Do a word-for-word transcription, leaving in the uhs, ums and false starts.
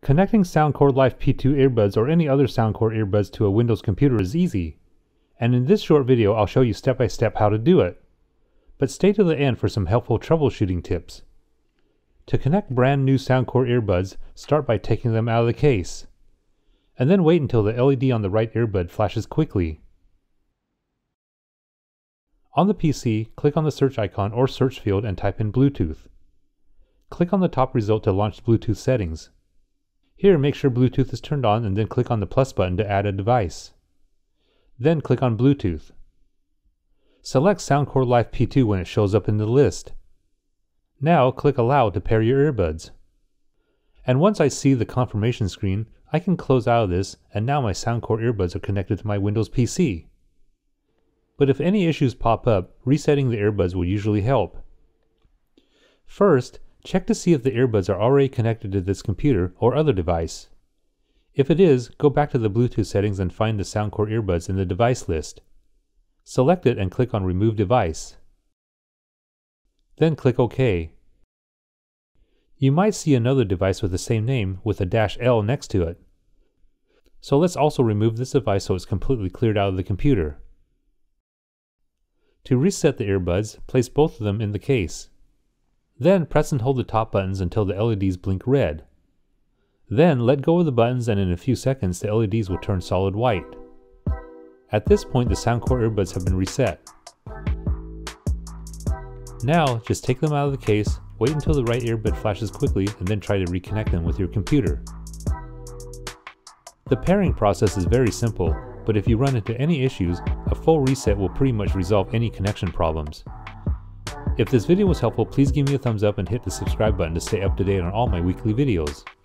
Connecting Soundcore Life P two earbuds or any other Soundcore earbuds to a Windows computer is easy, and in this short video I'll show you step by step how to do it. But stay to the end for some helpful troubleshooting tips. To connect brand new Soundcore earbuds, start by taking them out of the case, and then wait until the L E D on the right earbud flashes quickly. On the P C, click on the search icon or search field and type in Bluetooth. Click on the top result to launch Bluetooth settings. Here, make sure Bluetooth is turned on and then click on the plus button to add a device. Then click on Bluetooth. Select Soundcore Life P two when it shows up in the list. Now click Allow to pair your earbuds. And once I see the confirmation screen, I can close out of this, and now my Soundcore earbuds are connected to my Windows P C. But if any issues pop up, resetting the earbuds will usually help. First, check to see if the earbuds are already connected to this computer or other device. If it is, go back to the Bluetooth settings and find the Soundcore earbuds in the device list. Select it and click on Remove Device. Then click OK. You might see another device with the same name with a dash L next to it. So let's also remove this device so it's completely cleared out of the computer. To reset the earbuds, place both of them in the case. Then press and hold the top buttons until the L E Ds blink red. Then let go of the buttons and in a few seconds the L E Ds will turn solid white. At this point the Soundcore earbuds have been reset. Now just take them out of the case, wait until the right earbud flashes quickly and then try to reconnect them with your computer. The pairing process is very simple, but if you run into any issues, a full reset will pretty much resolve any connection problems. If this video was helpful, please give me a thumbs up and hit the subscribe button to stay up to date on all my weekly videos.